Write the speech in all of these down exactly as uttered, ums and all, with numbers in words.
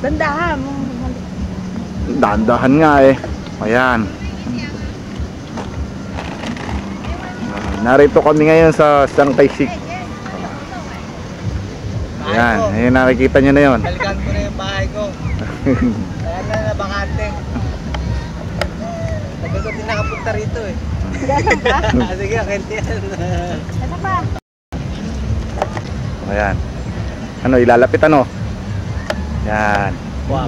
Dandahan. Dandahan nga eh. Ayan. Narito kami ngayon sa Sangkay Sik. Ayan, ayan, nakikita nyo na yun. Balikan ko na yung bahay ko. Kaya na nabakante. Sabi ko din nakapunta rito eh. Gano'n ba? Sige, akit yan. Ano ba? Ayan. Ano, ilalapit ano? Ayan. Wow.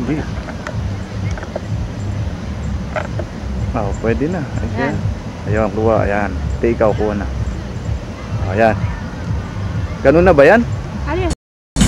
Oh, pwede na. Ayan. Ayun, kuha. Ayan. Ito ikaw, kuha na. Ayan. Ganun na ba yan? Ano yun?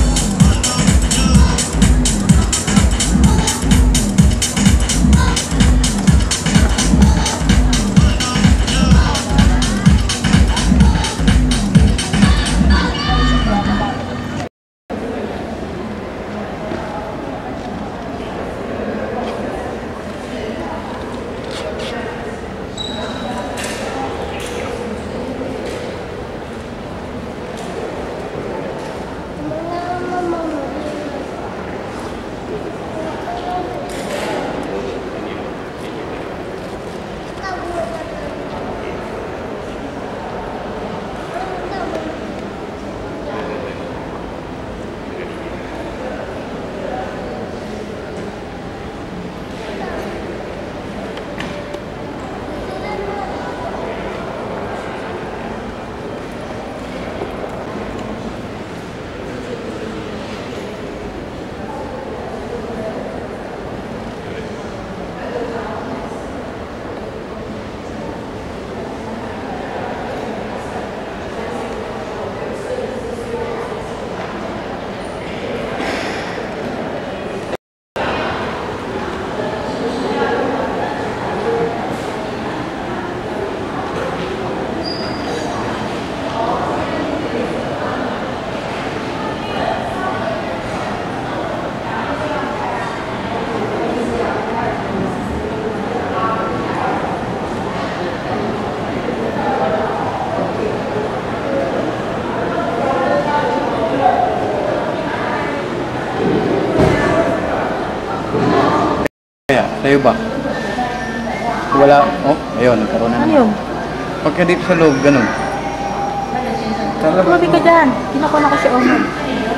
Tayo ba? Wala. Oh, ayun, nagkaroon na Ano naman. yun? Pagka dito sa loob, ganun. Tumabi ka dyan. Kinakuna ko si Omar.